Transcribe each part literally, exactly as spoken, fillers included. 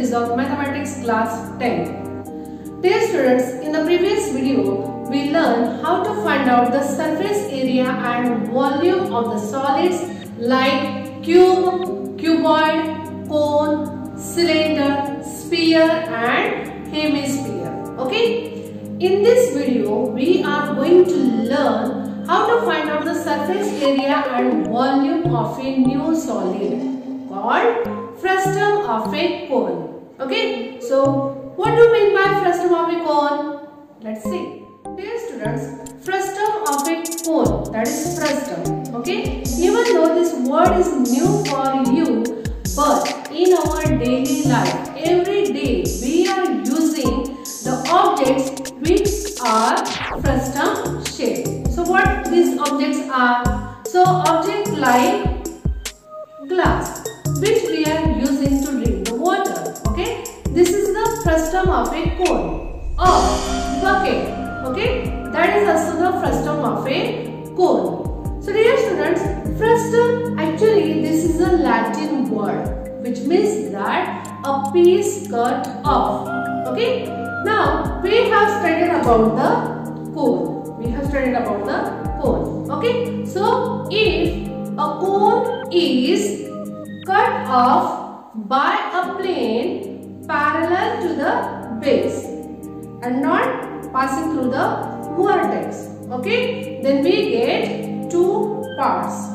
series of Mathematics Class ten. Dear students, in the previous video, we learned how to find out the surface area and volume of the solids like cube, cuboid, cone, cylinder, sphere and hemisphere. Okay? In this video, we are going to learn how to find out the surface area and volume of a new solid called frustum of a cone. Okay, so what do you mean by frustum of a cone? Let's see. Dear students, frustum of a cone, that is frustum. Okay, even though this word is new for you, but in our daily life, every day we are using the objects which are frustum shaped. So what these objects are? So objects like glass, which we are using to drink the water. Okay, this is the frustum of a cone. Or bucket. Okay, that is also the frustum of a cone. So dear students, frustum, actually this is a Latin word which means that a piece cut off. Okay, now we have studied about the cone. We have studied about the cone. Okay, so if a cone is cut off by a plane parallel to the base and not passing through the vertex, okay, then we get two parts.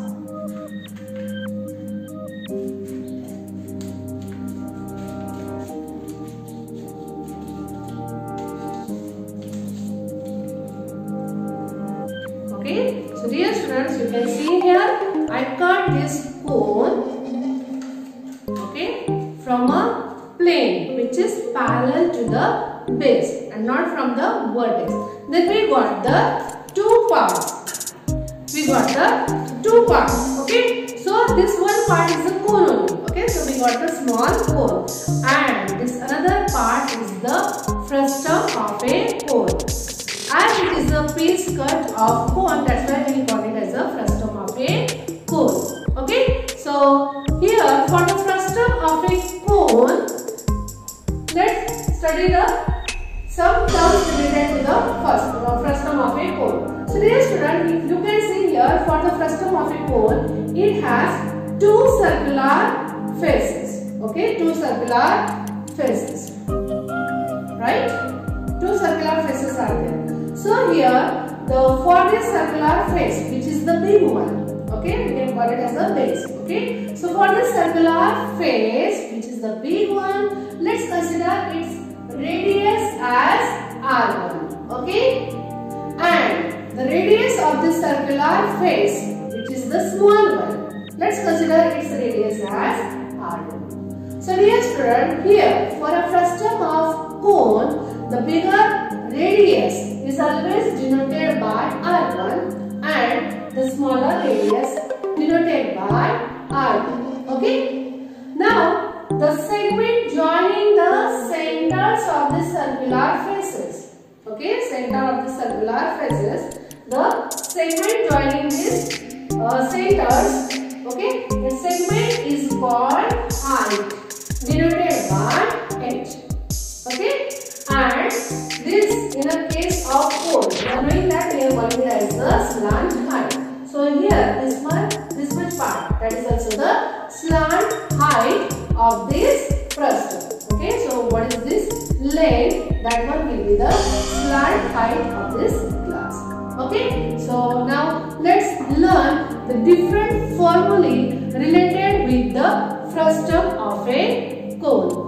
Okay, so dear students, you can see here I cut this cone, okay, from a plane which is parallel to the base and not from the vertex. Then we got the two parts. We got the two parts. Okay. So this one part is the cone only. Okay. So we got the small cone, and this another part is the frustum of a cone. As it is a piece cut of cone, that's why we got it as a frustum of a cone. Okay. So here for the frustum of a cone, let's study the some terms related to the first uh, frustum of a cone. So dear student, you can see here for the frustum of a cone, it has two circular faces. Okay, two circular faces. Right? Two circular faces are there. So here, the for this circular face, which is the big one, okay, we can call it as a base. Okay, so for this circular face, which is the big one, let's consider its radius as R one. Okay, and the radius of this circular face, which is the small one, let's consider its radius as R one. So dear student, here for a frustum of cone, the bigger radius is always denoted by R one and the smaller radius denoted by R two. Okay, now the segment joining the centers of the circular faces. Okay, center of the circular faces. The segment joining these uh, centers. Okay, the segment is called height, denoted by H. Okay, and this in a case of cone, we are knowing that we are calling it as the slant height. So here this one, this much part, that is also the slant height of this frustum. Okay, so what is this length? That one will be the slant height of this glass. Okay, so now let's learn the different formulae related with the frustum of a cone.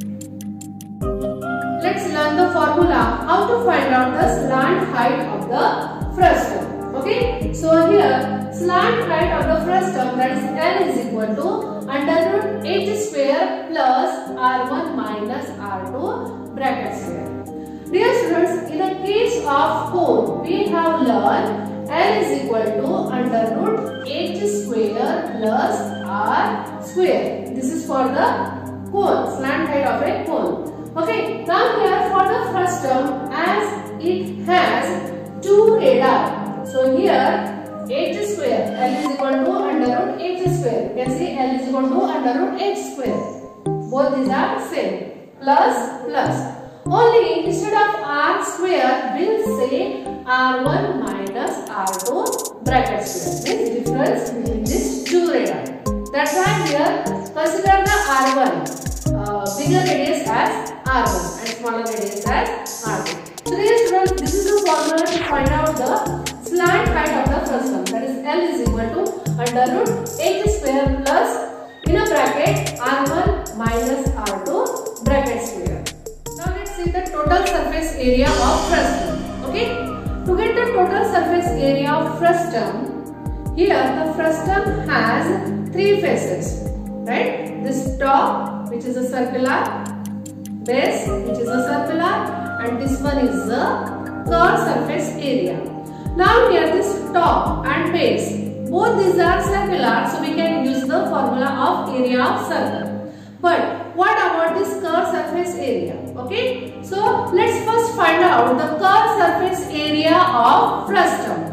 Let's learn the formula how to find out the slant height of the frustum. Okay, so here slant height of the frustum, that is L is equal to under root H square plus R one minus R two bracket square. Dear students, in the case of cone, we have learned L is equal to under root H square plus R square. This is for the cone, slant height of a cone. Okay, now here for the frustum, as it has two radii. So here H square, L is equal to under root H square. You can see L is equal to under root H square. Both these are same. plus plus. Only instead of r square, we'll say r one minus r two bracket square. Means difference between these two radii. That's why here consider the r one uh, bigger radius as r one and smaller radius as r two. So dear students, this is the formula to find out the slant height of the frustum. That is L is equal to under root h square plus in a bracket r one minus r two bracket square. Now let's see the total surface area of frustum. Okay, to get the total surface area of frustum, here the frustum has three faces, right? This top, which is a circular, base, which is a circular, and this one is the curved surface area. Now here this top and base, both these are circular, so we can use the formula of area of circle. But what about this curved surface area? Okay, so let's first find out the curved surface area of frustum.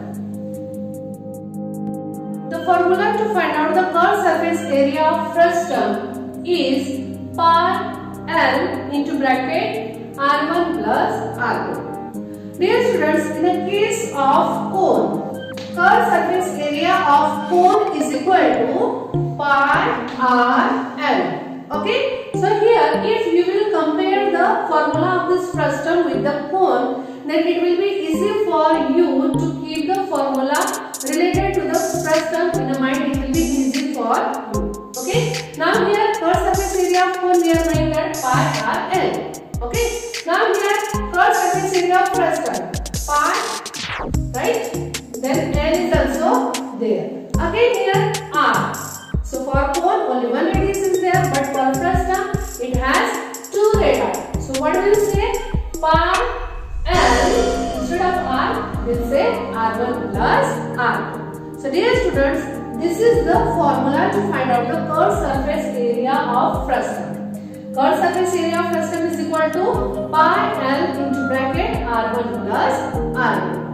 The formula to find out the curved surface area of frustum is pi L into bracket r one plus r two. Dear students, in the case of cone, curved surface area of cone is equal to pi r L. Okay, so here if you will compare the formula of this frustum with the cone, then it will be easy for you to keep the formula related to the frustum in the mind. It will be easy for you. Okay, now here curved surface area of cone we are going at pi r L. Okay, now here curved surface area of frustum pi, right? Then L is also there. Again here r. So for cone only one radius is there, but for frustum it has two radii. So what will you say? Pi L instead of r, we'll say r one plus r two. So dear students, this is the formula to find out the curved surface area of frustum. Curved surface area of frustum is equal to pi L into bracket r one plus r two.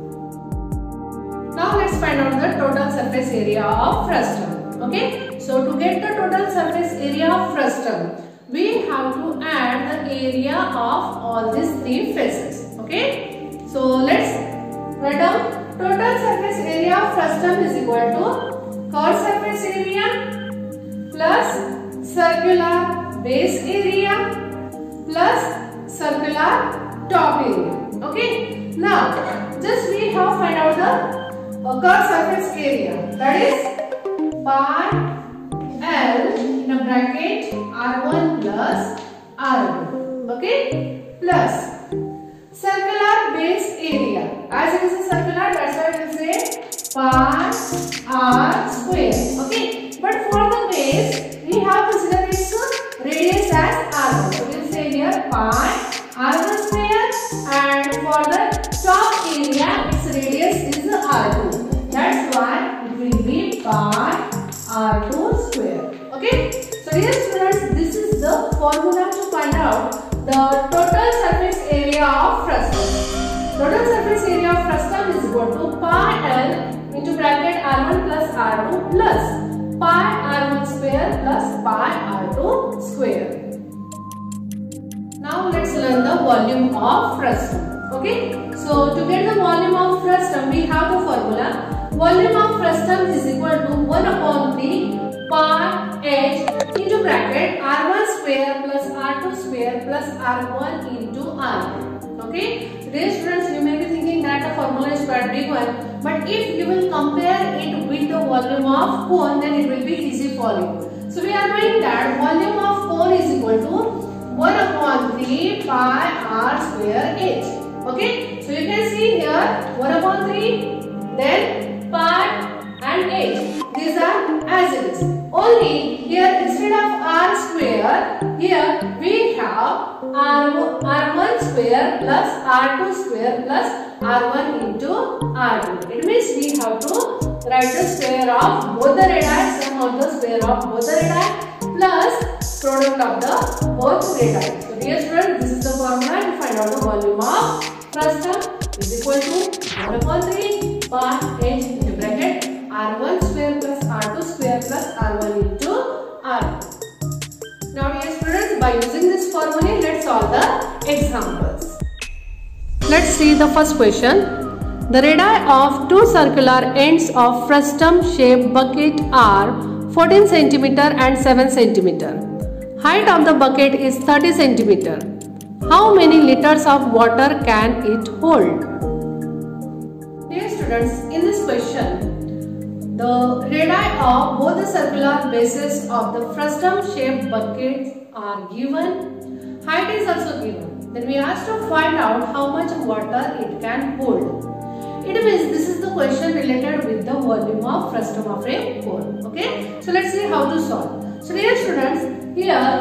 Now let's find out the total surface area of frustum. Okay, so to get the total surface area of frustum, we have to add the area of all these three faces. Okay, so let's write down total surface area of frustum is equal to curved surface area plus circular base area plus circular top area. Okay, now just we have find out the uh, curved surface area, that is pi L in a bracket r one plus r two. Okay, plus circular base area. As it is a circular, that's why we will say pi r square. Okay, but for the base we have considered its radius as r one. So we will say here pi r one square, and for the top area its radius is r two. That's why it will be pi r two square. Okay, so dear students, this is the formula to find out the total surface area of frustum. Total surface area of frustum is equal to pi L into bracket r one plus r two plus pi r one square plus pi r two square. Now let's learn the volume of frustum. Okay, so to get the volume of frustum, we have the formula. Volume of frustum is equal to one upon three pi h into bracket r one square plus r two square plus r one into r. Okay, so dear students, you may be thinking that the formula is quite big one, but if you will compare it with the volume of cone, then it will be easy for you. So we are knowing that volume of cone is equal to one upon three pi r square h. Okay, so you can see here one upon three, then pi and h. These are as it is. Only here instead of r square, here we have r one square plus r two square plus r one into r two. It means we have to write the square of both the radii, sum of the square of both the radii plus product of the both radii. So dear students, this is the formula to find out the volume of frustum is equal to one upon three pi h into bracket r one square plus r two square plus r one into r two. Now dear students, by using this formula examples. Let's see the first question. The radii of two circular ends of frustum shaped bucket are fourteen centimeter and seven centimeter. Height of the bucket is thirty centimeter. How many liters of water can it hold? Dear students, in this question, the radii of both the circular bases of the frustum shaped buckets are given. Height is also given. Then we have to find out how much water it can hold. It means this is the question related with the volume of frustum of a cone. Okay, so let's see how to solve. So dear students, here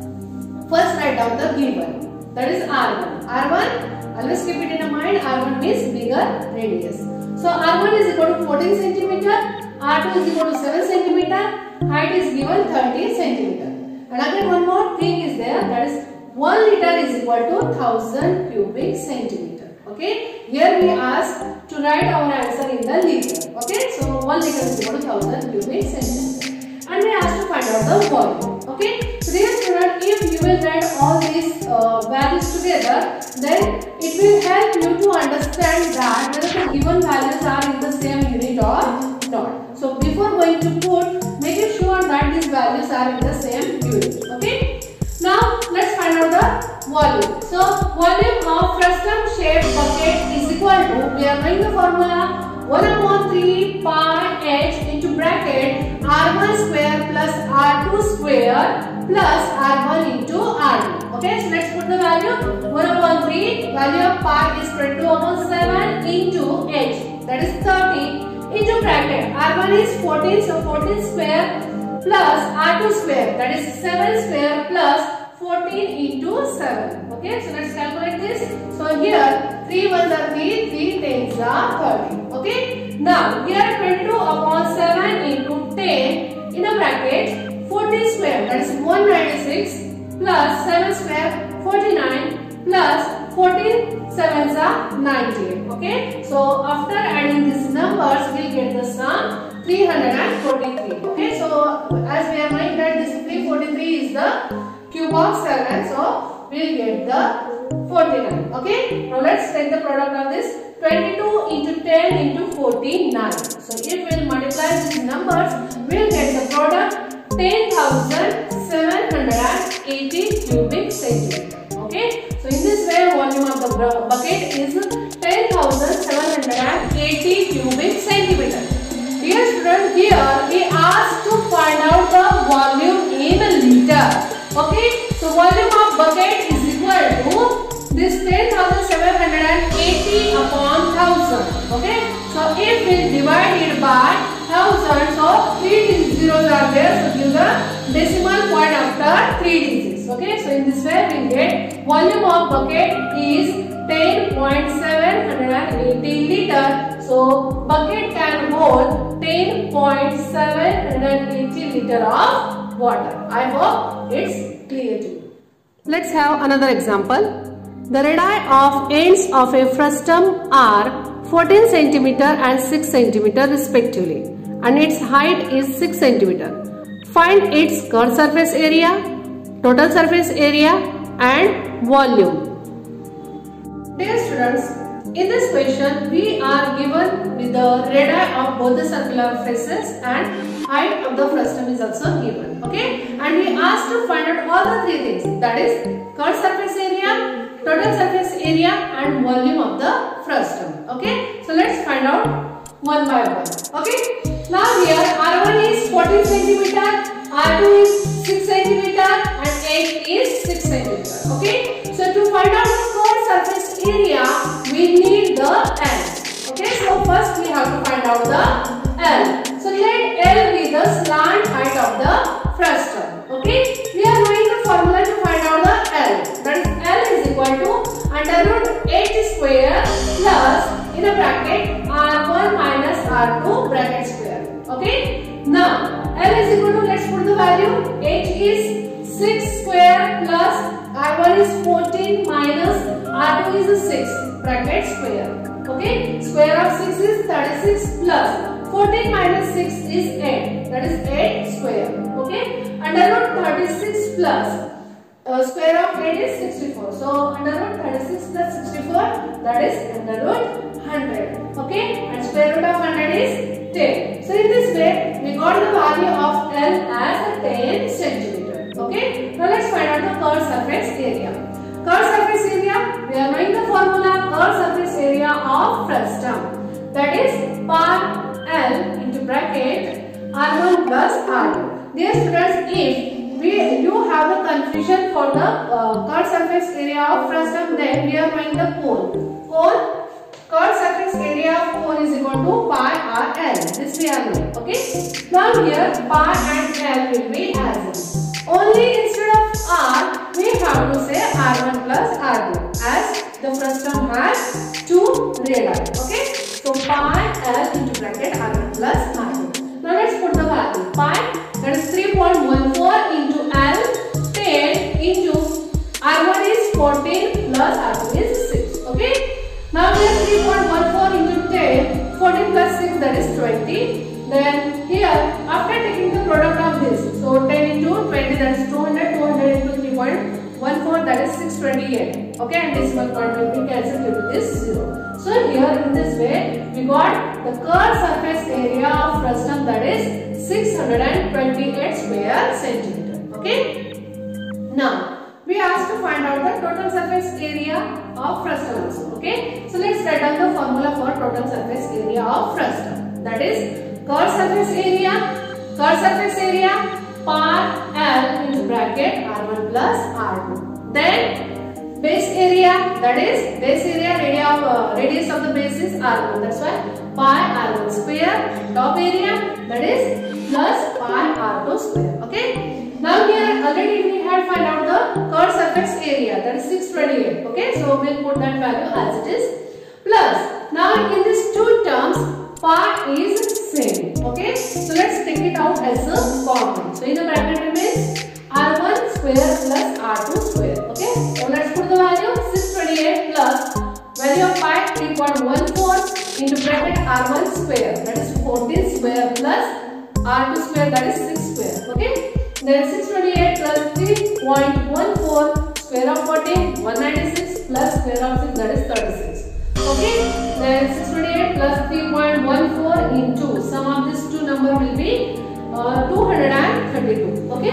first write down the given, that is R one. R one, always keep it in mind, R one means bigger radius. So R one is equal to fourteen centimeter, R two is equal to seven centimeter, height is given thirty centimeter. And again one more thing is there, that is one liter is equal to one thousand cubic centimeter. Okay, here we ask to write our answer in the liter. Okay, so one liter is equal to one thousand cubic centimeter. And we ask to find out the volume. Okay, so dear student, if you will write all these uh, values together, then it will help you to understand that whether the given values are in the same unit or not. So before going to put, make it sure that these values are in the same unit. Okay. Now let's find out the volume. So volume of frustum shaped bucket is equal to, we are knowing the formula, one upon three pi h into bracket R one square plus R two square plus R one into R two. Okay, so let's put the value. one upon three, value of pi is twenty-two upon seven into h, that is thirty, into bracket R one is fourteen, so fourteen square plus R two square, that is seven square plus fourteen into seven. Okay, so let's calculate this. So here three ones are three, three tens are thirty. Okay, now here twenty-two upon seven into ten in a bracket fourteen square, that is one hundred ninety-six plus seven square forty-nine plus fourteen sevens are ninety-eight. Okay, so after adding these numbers we will get the sum three hundred forty-three. Okay, so as we are knowing that this three hundred forty-three is the cube of seven, so we will get the forty-nine. Okay, now let's take the product of this. twenty-two into ten into forty-nine. So if we will multiply these numbers, we will get the product ten thousand seven hundred eighty cubic centimeter. Okay, so in this way volume of the bucket is ten thousand seven hundred eighty cubic centimeter. Dear student, here we asked to find out the volume in liter. Okay, so volume of bucket is equal to this ten thousand seven hundred eighty upon one thousand. Okay, so if we divide it by one thousand, so three zeros are there, so give the decimal point after three digits. Okay, so in this way we get volume of bucket is ten thousand seven hundred eighty liter. So bucket can hold ten thousand seven hundred eighty liter of water. I hope it's clear to you. Let's have another example. The radii of ends of a frustum are fourteen centimeter and six centimeter respectively, and its height is six centimeter. Find its curved surface area, total surface area and volume. Dear students, in this question we are given with the radii of both the circular faces and height of the frustum is also given. Okay, and we asked to find out all the three things, that is curved surface area, total surface area and volume of the frustum. Okay, so let's find out one by one. Okay, now here R one is fourteen centimeter, R two is six centimeter and eight is six centimeter. Okay, so to find out the curved surface area we need the L. Okay, so first we have to find out the L. So let L be the slant height of the frustum. Okay, we are knowing the formula to find out the L. That is L is equal to under root eight square plus in a bracket R one minus R two bracket square. Okay, now L is equal to, let's put the value. H is six square plus R one is fourteen minus R two is six bracket square. Okay, square of six is thirty-six plus fourteen minus six is eight, that is eight square. Okay, under root thirty-six plus uh, square of eight is sixty-four. So under root thirty-six plus sixty-four, that is under root one hundred. Okay, and square root of one hundred is ten. So in this way, we got the value of L as ten centimeter. Okay, now let's find out the curved surface area. Curved surface area, we are knowing the formula curved surface area of frustum, that is pi L into bracket R one plus R two. Dear students, if we you have the confusion for the uh, curved surface area of frustum, then we are knowing the cone. Cone, curved surface area of cone is equal to pi R L. This we are knowing. Okay. Now here pi and L will be as in. Only instead of R, we have to say R one plus R two, as the frustum has two radii. Okay. So pi L into bracket R one plus R two. Now let's put the value. Pi, that is three point one four into L, ten into R one is fourteen plus R two is six. Okay. Now we have three point one four into ten, fourteen plus six, that is twenty. Then here, after taking the product of this, so ten into twenty, that is two hundred, two hundred into three point one four, that is six hundred twenty-eight. Okay, and decimal point will be cancelled due to this zero. So here in this way, we got the curved surface area of frustum, that is six hundred twenty-eight square centimeter. Okay. Now we asked to find out the total surface area of frustum also. Okay. So let's write down the formula for total surface area of frustum. That is curved surface area, curved surface area pi L into bracket R one plus R two. Then base area, that is base area radius of, uh, radius of the base is R one. That's why pi R one square. Top area, that is plus pi R two square. Okay. Now here already we had find out the curved surface area, that is six hundred twenty-eight. Okay. So we'll put that value as it is. Plus now in these two terms, pi is same. Okay. So let's take it out as a common. So in the bracket remains R one square plus R two square. Okay. So let's put the value six hundred twenty-eight plus value of pi three point one four into bracket R one square, that is fourteen square plus R two square, that is six square. Okay. Then six hundred twenty-eight plus three point one four square of fourteen, one hundred ninety-six plus square of six, that is thirty-six. Okay. Then six hundred twenty-eight plus three point one four into sum of these two number will be uh, two hundred thirty-two. Okay.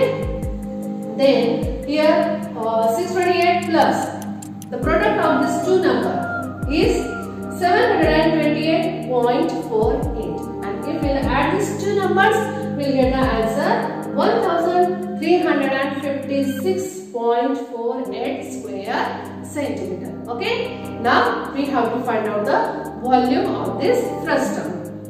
Then here uh, six hundred twenty-eight plus the product of these two number is seven hundred twenty-eight point four eight, and if we will add these two numbers, we will get the answer one thousand three hundred fifty-six point four eight square centimeter. Okay. Now we have to find out the volume of this frustum.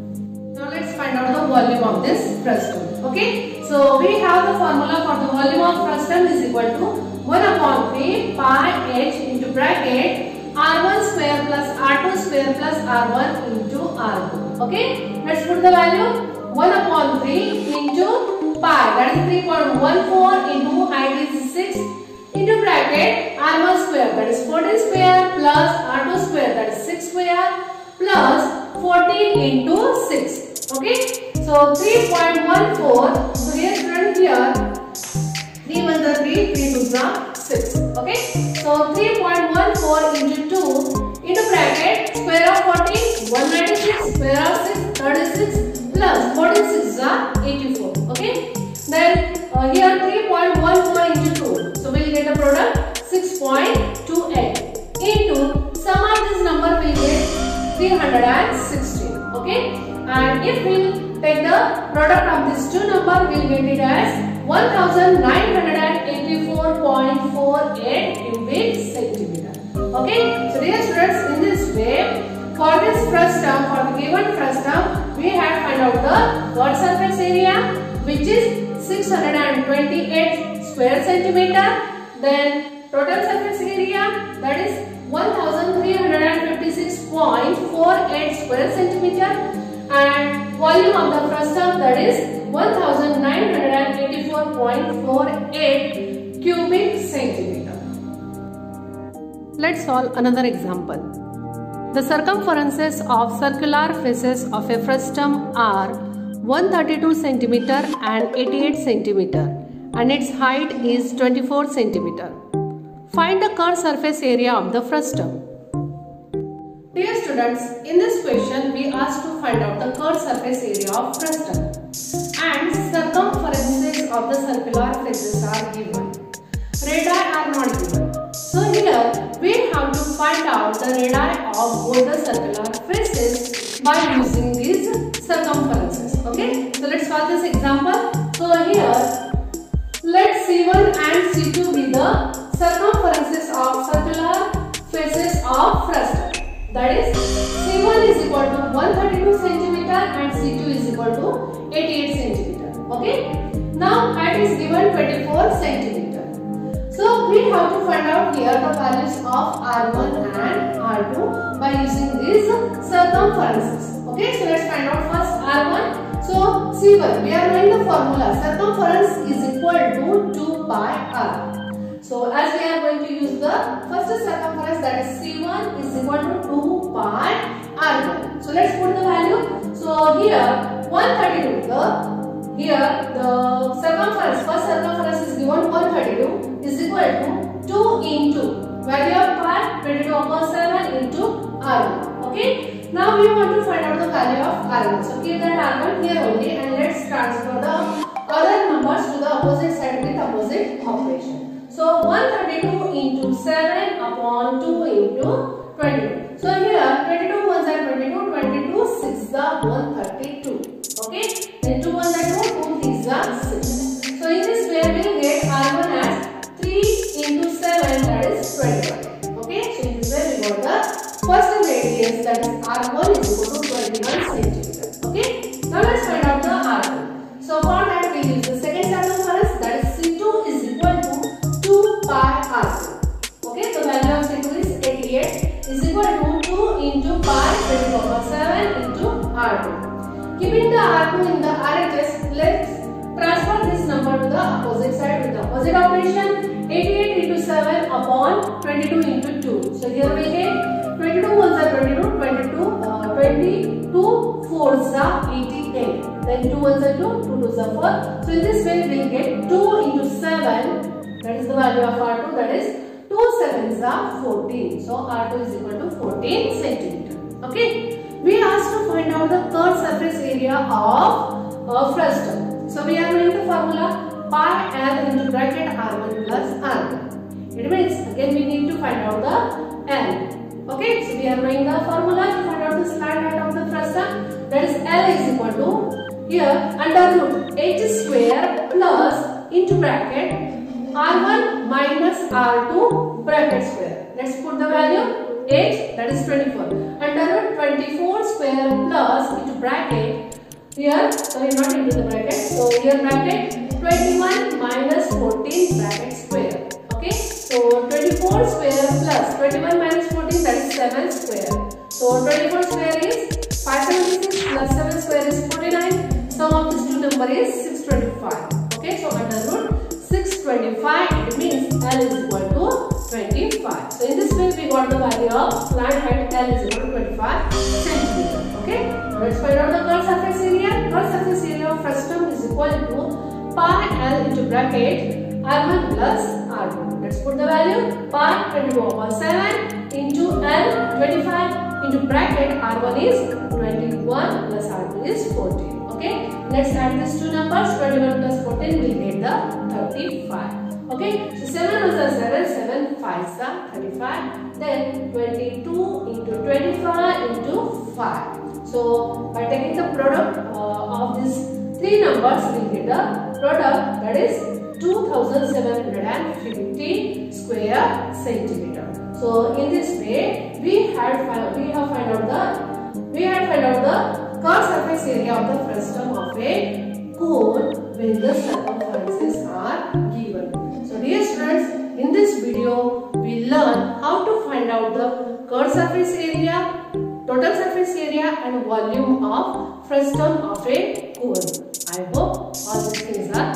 Now let's find out the volume of this frustum. Okay. So we have the formula for the volume of frustum is equal to one upon three pi h into bracket R one square plus R two square plus R one into R two. Okay. Let's put the value one upon three into pi, that is three point one four into height is six into bracket R one square, that is fourteen square plus R two square, that is six square plus fourteen into six. Okay. So three point one four. So here student here three ones are three, three twos are six. Okay. So three point one four into two into bracket square of fourteen, one hundred ninety-six, square of six, thirty-six plus fourteen sixes are eighty-four. Okay. Then uh, here three point one four into two. So we will get a product six point two eight into sum of this number we will get three hundred sixteen. Okay. And if we will take the product of these two number, we will get it as one thousand nine hundred eighty-four point four eight cubic centimeter. Okay. So dear students, in this way, for this frustum, for the given frustum, we have find out the curved surface area, which is six hundred twenty-eight square centimeter. Then total surface area, that is one thousand three hundred fifty-six point four eight square centimeter, and volume of the frustum, that is one thousand nine hundred eighty-four point four eight cubic centimeter. Let's solve another example. The circumferences of circular faces of a frustum are one hundred thirty-two centimeter and eighty-eight centimeter, and its height is twenty-four centimeter. Find the curved surface area of the frustum. Dear students, in this question we asked to find out the curved surface area of frustum and circumferences of the circular faces are given. Radii are not given. So here we have to find out the radii of both the circular faces by using these circumferences. Okay, so let's solve this example. So here let C one and C two be the circumferences of circular faces of frustum. That is, C one is equal to one hundred thirty-two centimeter and C two is equal to eighty-eight centimeter. Okay. Now height is given twenty-four centimeter. So we have to find out here the values of R one and R two by using these circumferences. Okay. So let's find out first R one. So C one, we are knowing the formula. Circumference is equal to two pi R. So as we are going to use the first circumference, that is C one is equal to two pi R one. So let's put the value. So here one hundred thirty-two, the here the circumference, first circumference is given one hundred thirty-two is equal to two into value of pi twenty-two upon seven into R one. Okay. Now we want to find out the value of R one. So keep that R one here only and let's transfer the other numbers to the opposite side with opposite operation. So one hundred thirty-two into seven upon two into twenty-two. So here twenty-two ones are twenty-two, twenty-two, six are one hundred thirty-two. Okay. Then two ones are two, two threes are six. So in this way we will get R one as three into seven, that is twenty-one. Okay. So in this way we got the first radius, that is R one is equal to twenty-one centimeter. Okay. Now let's find out the R two. So for that we use the second circumference, that is C two is equal to two pi R two. Okay, the value of C two is eighty-eight is equal to two into pi twenty-two over seven into R two. Keeping the R two in the R H S, let's transfer this number to the opposite side with the opposite operation. eighty-eight into seven upon twenty-two into two. So here we get twenty-two ones are twenty-two, twenty-two, uh, twenty-two fours are eighty-eight. Then two ones are two, two twos are four. So in this way we will get two into seven. That is the value of R two, that is two sevens are fourteen. So R two is equal to fourteen centimeter. Okay. We asked to find out the curved surface area of uh, frustum. So we are knowing the formula pi L into bracket R one plus R two. It means again we need to find out the L. Okay. So we are knowing the formula to find out the slant height of the frustum. That is L is equal to here under root h square plus into bracket R one minus R two bracket square. Let's put the value h, that is twenty-four. Under root twenty-four square plus into bracket here, sorry not into the bracket. So here bracket twenty-one minus fourteen bracket square. Okay. So twenty-four square plus twenty-one minus fourteen, that is seven square. So twenty-four square is five hundred seventy-six plus seven square is forty-nine. Sum of these two number is six hundred twenty-five. Okay. So under root six hundred twenty-five, it means L is equal to twenty-five. So in this way we got the value of slant height L is equal to twenty-five centimeter. Okay. Now let's find out the curved surface area. Curved surface area of frustum is equal to pi L into bracket R one plus R two. Let's put the value pi twenty-two over seven into L twenty-five into bracket R one is twenty-one plus R two is fourteen. Okay. Let's add these two numbers. twenty-one plus fourteen will get the thirty-five. Okay. So seven ones are seven, seven fives are thirty-five. Then twenty-two into twenty-five into five. So by taking the product uh, of these three numbers, we will get the product, that is two thousand seven hundred fifty square centimeter. So in this way we had we have find out the we had find out the curved surface area of the frustum of a cone when the circumferences are given. So dear students, in this video we learn how to find out the curved surface area, total surface area and volume of frustum of a cone. I hope all these things are